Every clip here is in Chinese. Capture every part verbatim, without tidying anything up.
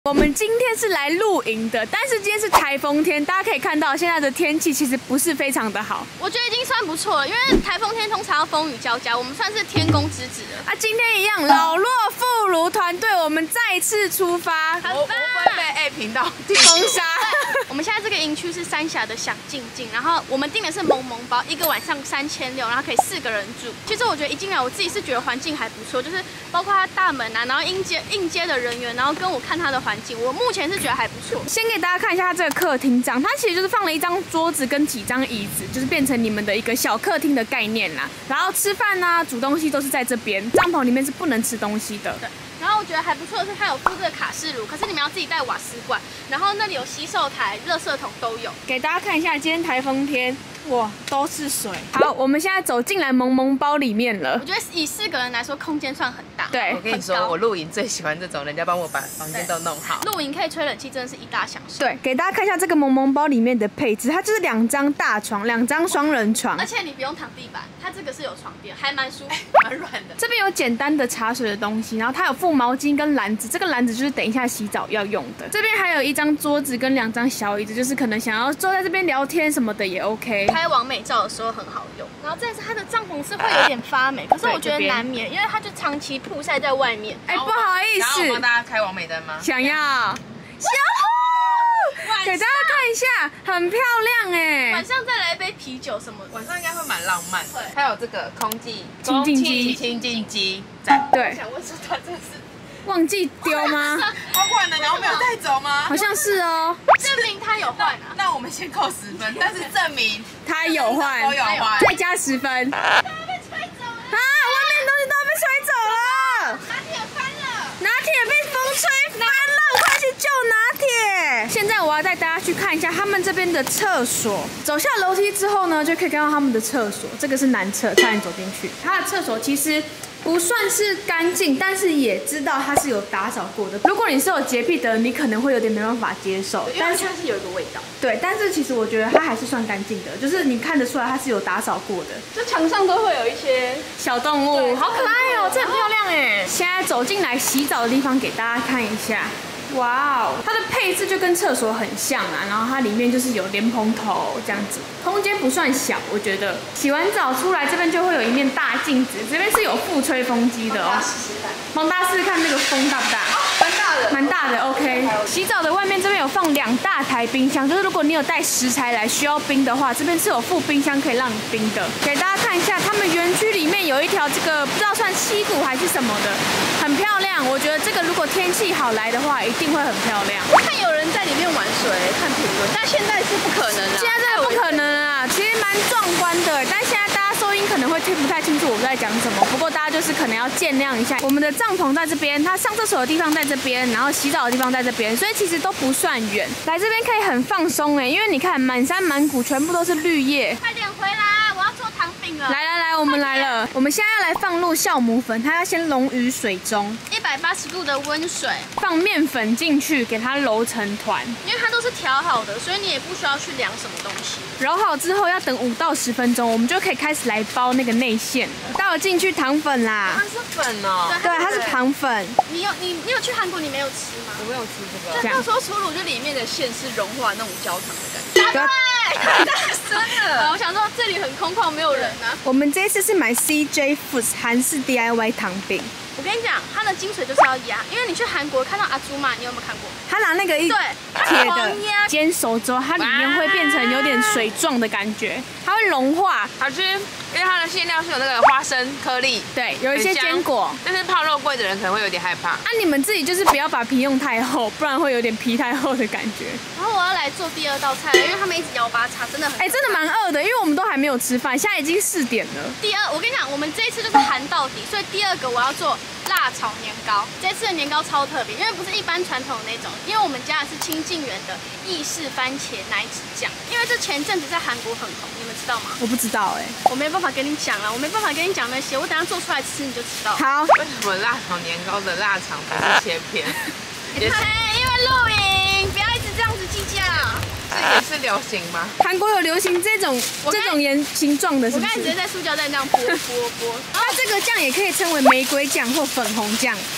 我们今天是来露营的，但是今天是台风天，大家可以看到现在的天气其实不是非常的好。 我觉得已经算不错了，因为台风天通常要风雨交加，我们算是天公之子了。 啊，今天一样，老弱妇孺团队，我们再次出发。 很棒！ 我会被 A 频道封杀。 我们现在这个营区是三峡的享静静，然后我们订的是萌萌包，一个晚上三千六，然后可以四个人住。其实我觉得一进来，我自己是觉得环境还不错，就是包括它大门啊，然后应接应接的人员，然后跟我看它的环境，我目前是觉得还不错。 先给大家看一下它这个客厅长，它其实就是放了一张桌子跟几张椅子，就是变成你们的一个小客厅的概念啦。然后吃饭啊、煮东西都是在这边，帐篷里面是不能吃东西的。 对。然后我觉得还不错的是，它有附这个卡式炉，可是你们要自己带瓦斯罐，然后那里有洗手台、垃圾桶都有。 给大家看一下，今天台风天，哇，都是水。好，我们现在走进来萌萌包里面了。 我觉得以四个人来说，空间算很大。 对， 我跟你说，我露营最喜欢这种人家帮我把房间都弄好。 露营可以吹冷气，真的是一大享受。 对，给大家看一下这个萌萌包里面的配置，它就是两张大床，两张双人床， 而且你不用躺地板，它这个是有床垫，还蛮舒服，蛮软的。 这边有简单的茶水的东西，然后它有附毛巾跟篮子，这个篮子就是等一下洗澡要用的。这边还有一张桌子跟两张小椅子，就是可能想要坐在这边聊天什么的也 OK。 拍完美照的时候很好用。然后再是它的帐篷是会有点发霉，可是我觉得难免，因为它就长期曝晒在外面。 哎，不好意思， 想要我帮大家开完美灯吗？ 想要。小虎，给大家看一下，很漂亮哎。 晚上再来一杯啤酒什么的， 晚上应该会蛮浪漫。对，还有这个空气清净机， 清净机，赞。 对。 想问说它这是忘记丢吗？ 他换了，然后没有带走吗？ 好像是哦。 证明他有换啊。 那我们先扣十分，但是证明他有换， 都有换， 再加十分。啊， 被吹走了！ 啊，外面东西都被吹走了。 拿铁翻了， 拿铁被风吹翻了，快去救拿铁！现在我要带大家去看一下他们这边的厕所。走下楼梯之后呢，就可以看到他们的厕所。这个是男厕，快点走进去。他的厕所其实不算是干净，但是也知道它是有打扫过的。如果你是有洁癖的人，你可能会有点没办法接受。 但是它是有一个味道。 对，但是其实我觉得它还是算干净的，就是你看得出来它是有打扫过的。 就墙上都会有一些小动物，好可爱哦，这很漂亮哎。现在走进来洗澡的地方，给大家看一下。哇哦，它的配置就跟厕所很像啊，然后它里面就是有莲蓬头这样子，空间不算小，我觉得。洗完澡出来这边就会有一面大镜子，这边是有附吹风机的哦。帮大家试试看那个风大不大？ 蛮大的， 蛮大的。OK。洗澡的外面这边有放两大台冰箱，就是如果你有带食材来需要冰的话，这边是有附冰箱可以让你冰的。给大家看一下，他们园区里面有一条这个不知道算溪谷还是什么的，很漂亮。我觉得这个如果天气好来的话，一定会很漂亮。 我看有人在里面玩水，看评论，但现在是不可能了。 现在真的不可能啊，其实蛮壮观的，但现在大家收音可能会听不太清楚我在讲什么。不过大家就是可能要见谅一下。我们的帐篷在这边，它上厕所的地方在这边，然后洗澡的地方在这边，所以其实都不算远。来这边可以很放松哎，因为你看满山满谷全部都是绿叶。 快点回来，我要做糖饼了。 来来来，我们来了。我们现在要来放入酵母粉，它要先溶于水中， 一百八十度的温水， 放面粉进去，给它揉成团。 因为它都是调好的，所以你也不需要去量什么东西。 揉好之后要等五到十分钟，我们就可以开始来包那个内馅了。倒进去糖粉啦。 它是粉哦。 对，它是糖粉。 你有你你有去韩国，你没有吃吗？ 我没有吃这个。 就那时候出炉，就里面的馅是融化那种焦糖的感觉。对，太大声了。我想说这里很空旷，没有人啊。 我们这一次是买 C J Foods 韩式 D I Y 糖饼。 我跟你讲，它的精髓就是要压，因为你去韩国看到阿祖玛，你有没有看过？ 他拿那个一对铁的煎熟之后，它里面会变成有点水状的感觉，它会融化， 好吃。因为它的馅料是有那个花生颗粒， 对，有一些坚果。 但是泡肉桂的人可能会有点害怕。 啊，你们自己就是不要把皮用太厚，不然会有点皮太厚的感觉。 然后我要来做第二道菜了，因为他们一直摇八叉，真的很…… 哎，真的蛮饿的，因为我们都还没有吃饭，现在已经四点了。 第二，我跟你讲，我们这一次就是韩到底，所以第二个我要做辣炒年糕。这次的年糕超特别，因为不是一般传统的那种，因为我们加的是清净园的意式番茄奶脂酱，因为这前阵子在韩国很红，你们知道吗？ 我不知道哎， 我没办法跟你讲了，我没办法跟你讲那些，我等下做出来吃你就知道。 好， 为什么辣炒年糕的腊肠不是切片？ 也是因为露营，不要一直这样子计较。 这也是流行吗？ 韩国有流行这种这种圆形状的，是不是？ 我刚才直接在塑胶袋那样拨拨拨。 它这个酱也可以称为玫瑰酱或粉红酱。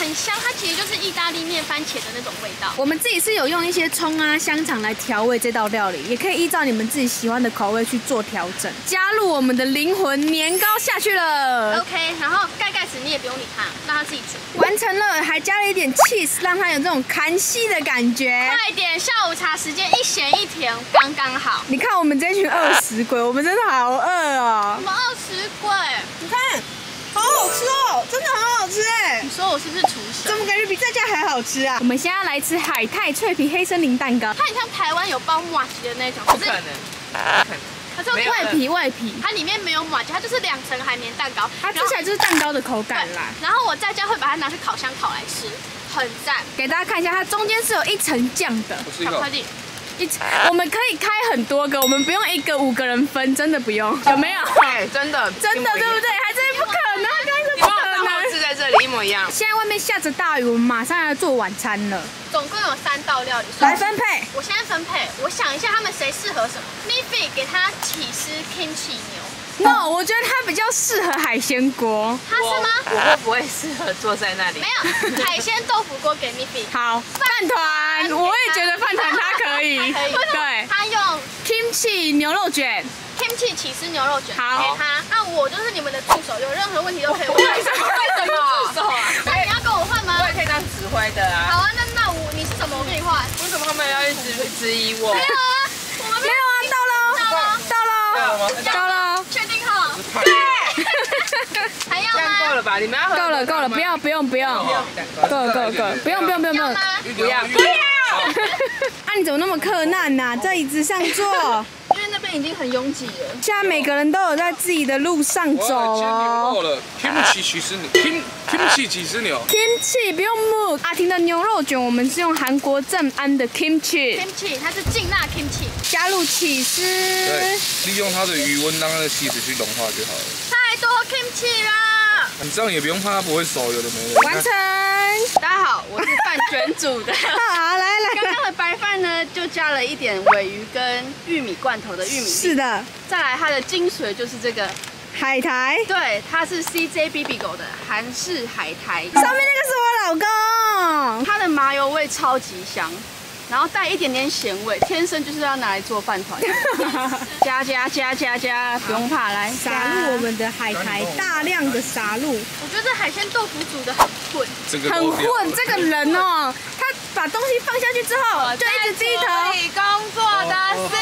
很香，它其实就是意大利面番茄的那种味道。 我们自己是有用一些葱啊、香肠来调味这道料理，也可以依照你们自己喜欢的口味去做调整。加入我们的灵魂年糕下去了 ，OK， 然后盖盖子你也不用理它，让它自己煮。 完成了，还加了一点 cheese， 让它有这种看戏的感觉。 快点，下午茶时间一咸一甜，刚刚好。 你看我们这群饿死鬼，我们真的好饿哦。 我们饿死鬼， 你看。好好吃哦，真的很好吃哎！ 你说我是不是厨神？ 怎么感觉比在家还好吃啊？我们现在来吃海泰脆皮黑森林蛋糕， 它很像台湾有包麻吉的那种， 不可能，不可能。 它是外皮外皮， 它里面没有麻吉，它就是两层海绵蛋糕， 它吃起来就是蛋糕的口感啦。 然后我在家会把它拿去烤箱烤来吃，很赞。 给大家看一下，它中间是有一层酱的。 好，快点。 一我们可以开很多个，我们不用一个五个人分，真的不用，有没有？ 对，真的， 真的对不对？还真不可能，刚才你帮我账号字在这里一模一样。 现在外面下着大雨，我们马上要做晚餐了。 总共有三道料理， 来分配。 我现在分配，我想一下他们谁适合什么。Miffy 给他起司 kimchi 牛。 No， 我觉得它比较适合海鲜锅。 它是吗？ 我会不会适合坐在那里？ 没有，海鲜豆腐锅给 Miffy。 好，饭团，我也觉得饭团它可以。对， 他用 kimchi 牛肉卷 ，kimchi 起司牛肉卷给好他。那我就是你们的助手，有任何问题都可以问。 为什么？为什么？ 助手啊？那你要跟我换吗？ 我也可以当指挥的啊。 好啊，那那我你是什么？我跟你换。 为什么他们要一直质疑我？ 没有啊，我们没有啊，到喽，到喽，到喽， 确定好？ 对。 还要这样够吗？ 了吧？你们要够了够了，不要不用不用，够了够了够了，不用不用不用不用。 要吗？ 不要不要。 啊，你怎么那么克难呐？在椅子上坐。 因为那边已经很拥挤了。 现在每个人都有在自己的路上走哦。 我了 ，kimchi 起司牛，kim kimchi 起司牛 kimchi 不用 move。阿婷的牛肉卷，我们是用韩国正安的 kimchi， kimchi 它是劲辣 kimchi， 加入起司， 对，利用它的余温让它的气质去融化就好了。 太多 kimchi 啦！ 你这样也不用怕它不会熟，有的没的。 完成。 大家好，我是饭卷组的。 好，来来。 刚刚的白饭呢，就加了一点鲔鱼跟玉米罐头的玉米粒。 是的。 再来，它的精髓就是这个海苔。 对，它是 C J B B 狗的韩式海苔。 上面那个是我老公。 它的麻油味超级香。然后带一点点咸味，天生就是要拿来做饭团。加加加加加，不用怕，来撒入我们的海苔，大量的撒入。 我觉得这海鲜豆腐煮的很混， 很混。这个人哦，他把东西放下去之后，就一直低头。 工作的事。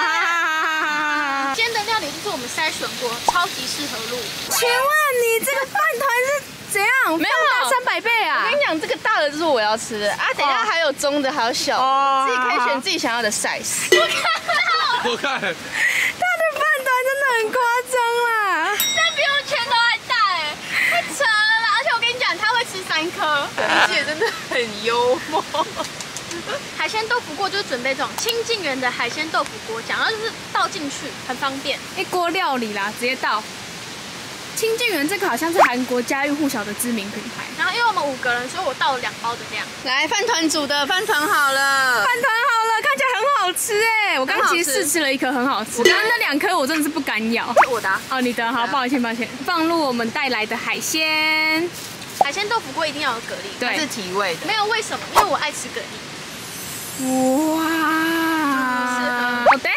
今天的料理就是我们筛选过，超级适合录。 请问你这个饭团是怎样？ 没有三百倍啊！ 我跟你讲，这个大的就是我要吃的啊，等一下还有中的，还有小的，自己可以选自己想要的 size。 我看到， 我看， 他的饭团真的很夸张啦， 但比我拳头还大哎，太扯了啦！而且我跟你讲，他会吃三颗， 而且真的很幽默。 海鲜豆腐锅就是准备这种清净园的海鲜豆腐锅酱，然后就是倒进去很方便， 一锅料理啦，直接倒。清净园这个好像是韩国家喻户晓的知名品牌。 然后因为我们五个人，所以我倒了两包的量。 来，饭团煮的饭团好了， 饭团好了，看起来很好吃哎！我刚刚其实试吃了一颗，很好吃。我刚刚那两颗我真的是不敢咬。 我的、啊、 哦，你的好，抱歉抱歉。放入我们带来的海鲜。 海鲜豆腐锅一定要有蛤蜊， 对， 它是提味的。 没有为什么？因为我爱吃蛤蜊。哇！好的。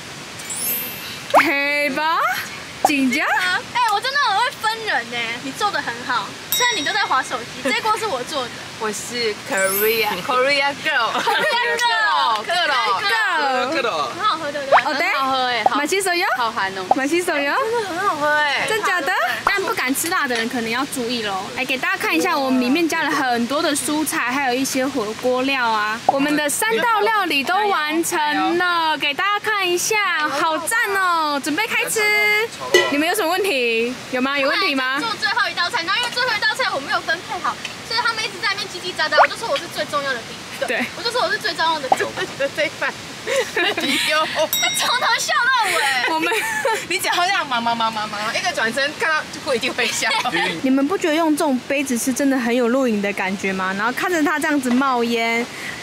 黑吧。紧张。 哎、欸，我真的很会分人呢，你做的很好。虽然你都在滑手机，这锅是我做的。 我是 Korea Korea Girl，Korea Girl，Girl， 很好喝，对不对？ 哦，对， 很好喝哎， 马西手油， 好寒哦， 马西手油， 真的很好喝哎， 真假的？但不敢吃辣的人可能要注意喽。来给大家看一下，我们里面加了很多的蔬菜，还有一些火锅料啊。我们的三道料理都完成了，给大家看一下，好赞哦！准备开吃。你们有什么问题？有吗？有问题吗？ 做最后一道菜，然后因为最后一道菜我没有分配好，所以他们一直在那边叽叽喳喳，我就说我是最重要的第一个， 对， 我就说我是最重要的第一个。 这饭，有， 他从头笑到尾。 我们， 你讲好像妈妈妈妈妈，一个转身看到就不一定会笑。 你们不觉得用这种杯子吃真的很有露营的感觉吗？然后看着它这样子冒烟，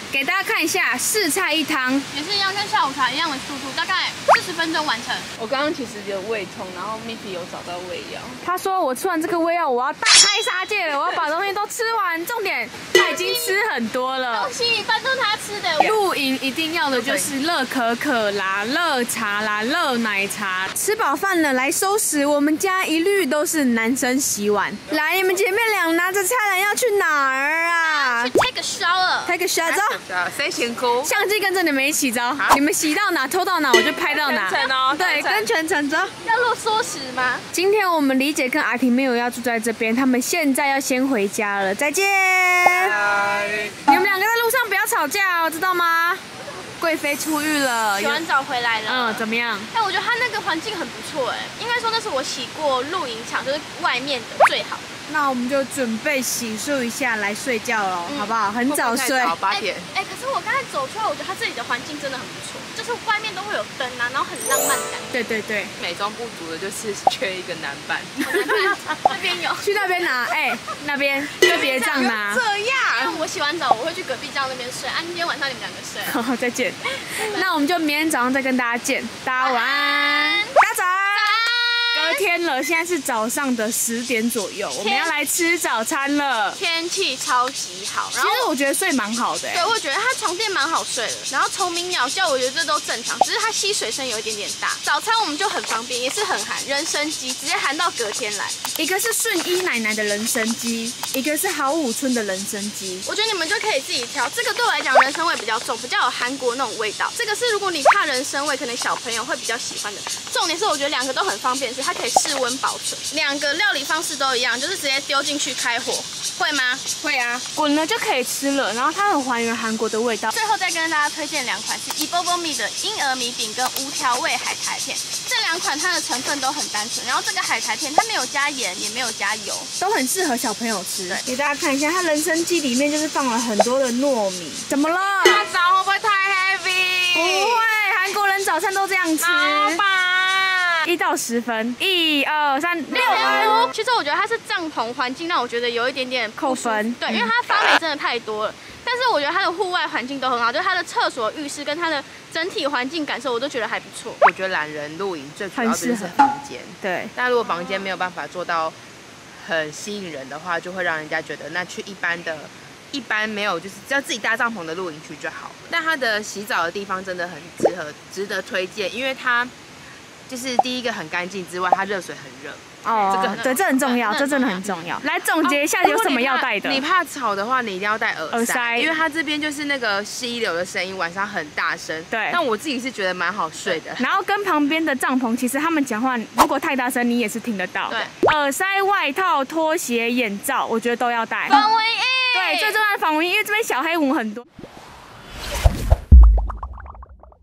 给大家看一下，四菜一汤， 也是一样，跟下午茶一样的速度，大概四十分钟完成。 我刚刚其实有胃痛，然后 Miki 有找到胃药。 他说我吃完这个胃药，我要大开杀戒了，我要把东西都吃完。重点，他已经吃很多了东。西一半都是他吃的。 露营一定要的就是热可可啦、热茶啦、热奶茶。吃饱饭了，来收拾。我们家一律都是男生洗碗。来，你们姐妹俩拿着菜篮要去哪儿啊？ 去 take a shower。 开个小走。 谁辛苦？ 相机跟着你们一起走，你们洗到哪偷到哪，我就拍到哪。 全程哦对， 全程跟全程走。 要录缩时吗？ 今天我们李姐跟阿婷没有要住在这边，他们现在要先回家了，再见。 拜。 你们两个在路上不要吵架哦，知道吗？贵妃出狱了， 洗完澡回来了。 嗯，怎么样？ 哎，我觉得它那个环境很不错哎，应该说那是我洗过露营场，就是外面的最好。 那我们就准备洗漱一下来睡觉了，好不好？很早睡。 八点。 哎，可是我刚才走出来，我觉得它这里的环境真的很不错，就是外面都会有灯啊，然后很浪漫的感觉。 对对对， 美中不足的就是缺一个男伴。 那边有。 去那边拿，哎，那边就别这样拿。 这因样。 为我洗完澡，我会去隔壁帐那边睡。啊，今天晚上你们两个睡。 好，再见。那我们就明天早上再跟大家见，大家晚安，大家早安。隔天了，现在是早上的十点左右，我们要来吃早餐了。 天气超级好， 其然后实我觉得睡蛮好的、欸， 对，我觉得它床垫蛮好睡的，然后虫鸣鸟叫，我觉得这都正常，只是它吸水声有一点点大。早餐我们就很方便，也是很含人参鸡，直接含到隔天来。 一个是顺一奶奶的人参鸡，一个是好武村的人参鸡。 我觉得你们就可以自己挑，这个对我来讲人参味比较重，比较有韩国那种味道。这个是如果你怕人参味，可能小朋友会比较喜欢的。重点是我觉得两个都很方便，是它可以室温保存。两个料理方式都一样，就是直接丢进去开火，会吗？ 会啊，滚了就可以吃了，然后它很还原韩国的味道。 最后再跟大家推荐两款是 Ebobomi 的婴儿米饼跟无调味海苔片，这两款它的成分都很单纯，然后这个海苔片它没有加盐也没有加油， 都很适合小朋友吃。 对， 给大家看一下，它人参鸡里面就是放了很多的糯米。怎么了？ 大早会不会太 heavy？ 不会，韩国人早餐都这样吃。 老板。 一到十分，一二三六分。 其实我觉得它是帐篷环境让我觉得有一点点扣分， 对，因为它发霉真的太多了。但是我觉得它的户外环境都很好，就是它的厕所、浴室跟它的整体环境感受，我都觉得还不错。 我觉得懒人露营最主要的就是房间， 对。 但如果房间没有办法做到很吸引人的话，就会让人家觉得那去一般的。一般没有，就是只要自己搭帐篷的露营区就好。但它的洗澡的地方真的很值得值得推荐，因为它就是第一个很干净之外，它热水很热。 哦， 这个很对，这很重要，这真的很重要。来总结一下，有什么要带的？ 你怕吵的话，你一定要戴耳耳塞， 因为它这边就是那个溪流的声音，晚上很大声。 对。 但我自己是觉得蛮好睡的。 然后跟旁边的帐篷，其实他们讲话如果太大声，你也是听得到。 对。 耳塞、外套、拖鞋、眼罩，我觉得都要带。 防蚊液。 对，最重要的防蚊液，因为这边小黑蚊很多。